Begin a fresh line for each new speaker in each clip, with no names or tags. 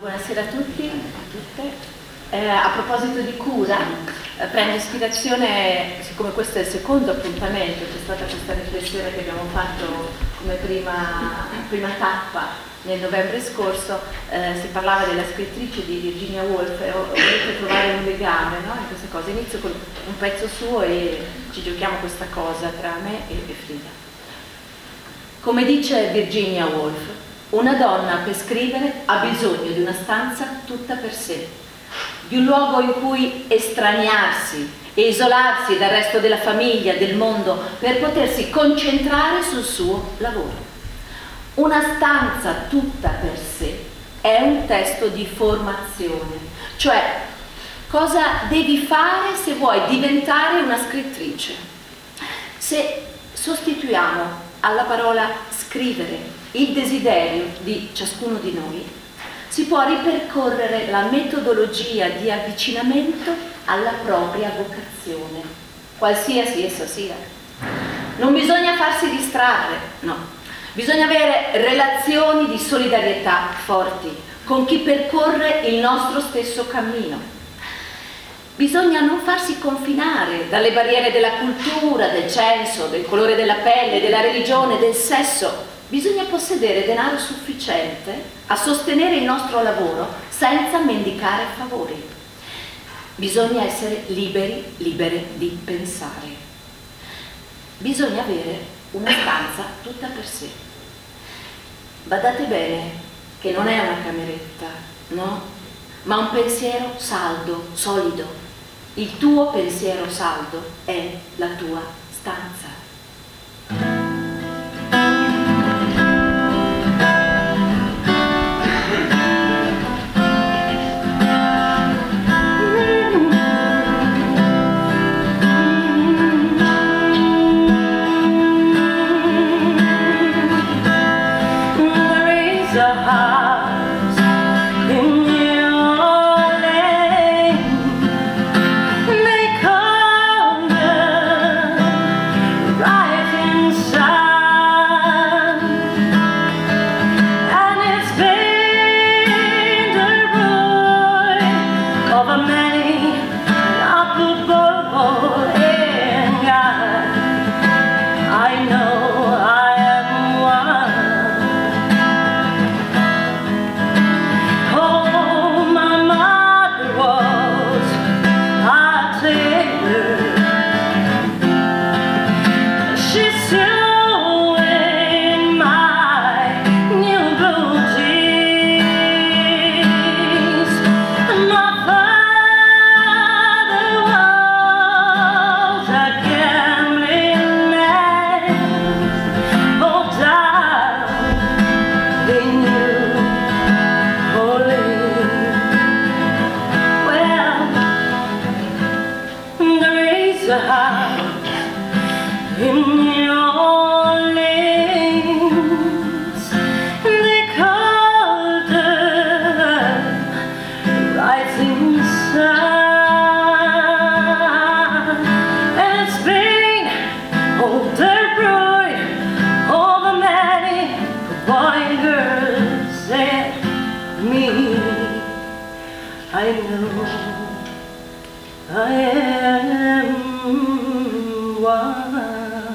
Buonasera a tutti, a tutte. A proposito di cura, prendo ispirazione, siccome questo è il secondo appuntamento, c'è stata questa riflessione che abbiamo fatto come prima tappa nel novembre scorso, si parlava della scrittrice di Virginia Woolf e ho voluto trovare un legame, no, in queste cose. Inizio con un pezzo suo e ci giochiamo questa cosa tra me e Frida. Come dice Virginia Woolf, una donna per scrivere ha bisogno di una stanza tutta per sé, di un luogo in cui estraniarsi e isolarsi dal resto della famiglia, del mondo, per potersi concentrare sul suo lavoro. Una stanza tutta per sé è un testo di formazione, cioè cosa devi fare se vuoi diventare una scrittrice. Se sostituiamo alla parola scrivere il desiderio di ciascuno di noi, si può ripercorrere la metodologia di avvicinamento alla propria vocazione, qualsiasi essa sia. Non bisogna farsi distrarre, no. Bisogna avere relazioni di solidarietà forti con chi percorre il nostro stesso cammino. Bisogna non farsi confinare dalle barriere della cultura, del censo, del colore della pelle, della religione, del sesso. Bisogna possedere denaro sufficiente a sostenere il nostro lavoro senza mendicare favori. Bisogna essere liberi, libere di pensare. Bisogna avere una stanza tutta per sé. Badate bene che non è una cameretta, no? Ma un pensiero saldo, solido. Il tuo pensiero saldo è la tua stanza.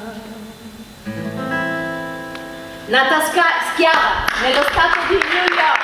Nata schiava nello stato di New York.